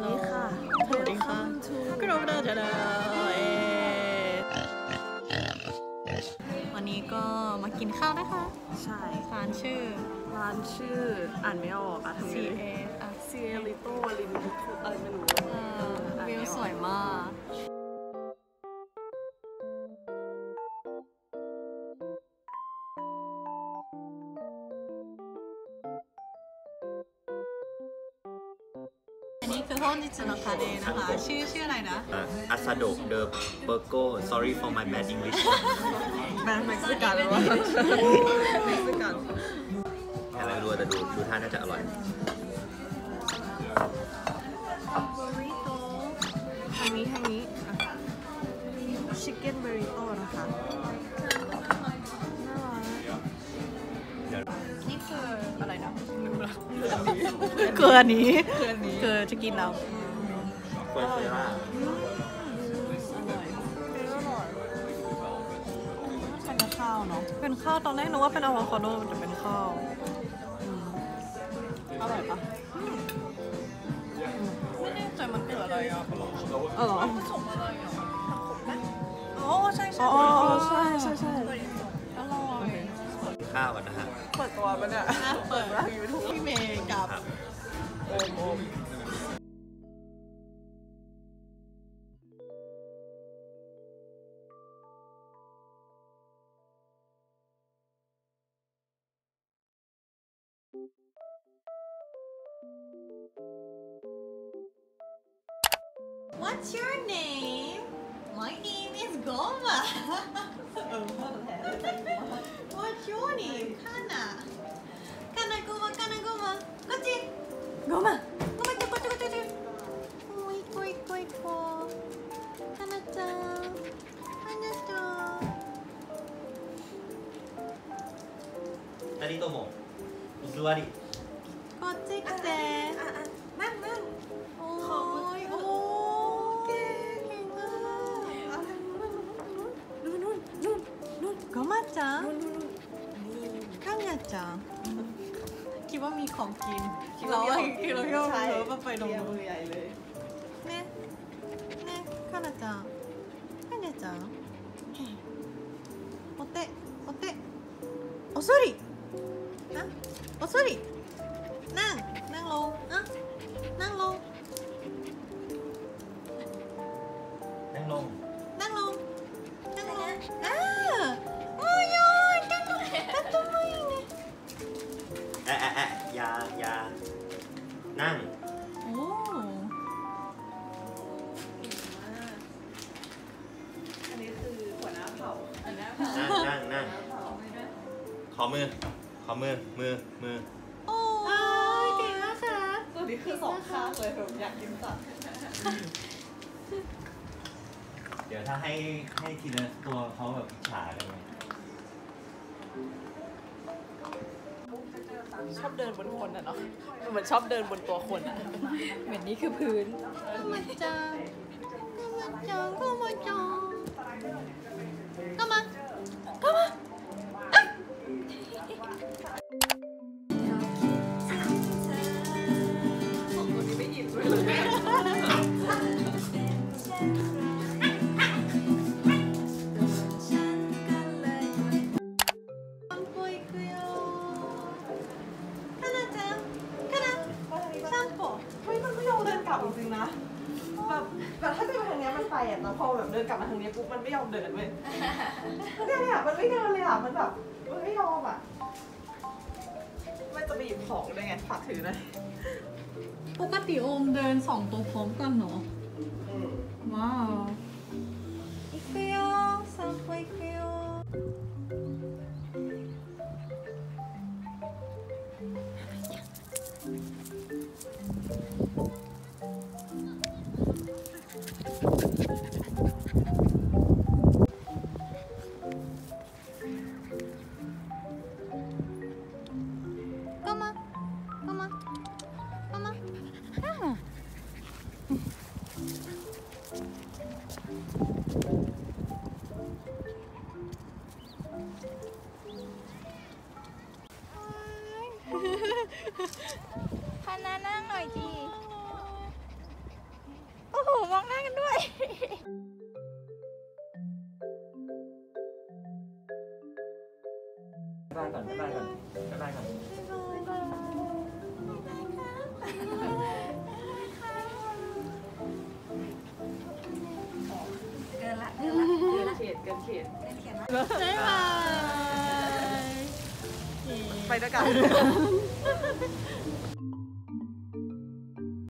ดีค่ะสวัสดีค่ะกรุ๊ปดาจะดาวันนี้ก็มากินข้าวนะคะใช่ร้านชื่ออ่านไม่ออกอะทำไงเซียริโต้ลินอะไรไม่รู้วิวสวยมากอันนี้คือ本日のカレーนะคะชื่ออะไรนะอาซาโดเดอเบอร์โก sorry for my bad English แบรนด์เม็กซิกันหรือว่าเม็กซิกันอะไรไม่รู้แต่ดูท่าน่าจะอร่อยทางนี้ชิคเก้นเบอริโต้นะคะนี่คืออะไรนะคืออันนี้คือจะกินแล้วเฟอร์เฟร่าเป็นข้าวเนาะเป็นข้าวตอนแรกนึกว่าเป็นอะโวคาโดมันจะเป็นข้าวอร่อยปะไม่แน่ใจมันคืออะไรอ่ะอ๋อผสมอะไรอ่ะอ๋อใช่อร่อยข้าวกันนะฮะเปิดตัวปะเนี่ยเปิดว่ายูทูบพี่เมย์กับโอมWhat's your name? My name is Goma. What's your name? Kana. Kana Goma. こっち。Goma. こっち。おいこい。かなちゃん。 二人とも居座りこっち来て。นั่งโอ้ยเก่งมากนู่นก็มาจังข้างยาจังคิดว่ามีของกินเราก็ไปตรงนู้นใหญ่เลยเนี่ยข้างยาจังお手おそりนั่งลงนั่งลงโอ้ยนั่งทำไมเนี่ยอย่านั่งโอ้อันนี้คือหัวหน้าเผ่านั่งขอมือโอ้ยเก่งมากค่ะตัวนี้คือสองข้างเลยผมอยากกินสัตว์เดี๋ยวถ้าให้ทีละตัวเขาแบบอิจฉาอะไรเงี้ยชอบเดินบนคนอะเนาะเหมือนชอบเดินบนตัวคนอะเหมือนนี่คือพื้นมาจังก็มาจริงนะแบบถ้าจะไปทางนี้มันไปอ่ะแต่พอแบบเดินกลับมาทางนี้ปุ๊บมันไม่ยอมเดินเว้ยเนี่ยมันไม่เดินเลยอ่ะมันแบบมันไม่ยอมอ่ะไม่จะไปหยิบของได้ไงฝากถือเลยปกติโอมเดิน2ตัวพร้อมกันเนาะว้าว行くよ散歩行くよคณะนั่งหน่อยจีบ๊ายบายก่อนบ๊ายบายก่อนบ๊ายบายก่อนเกินละเขตเกินเขตเขียนว่าบ๊ายบายไปด้วยกัน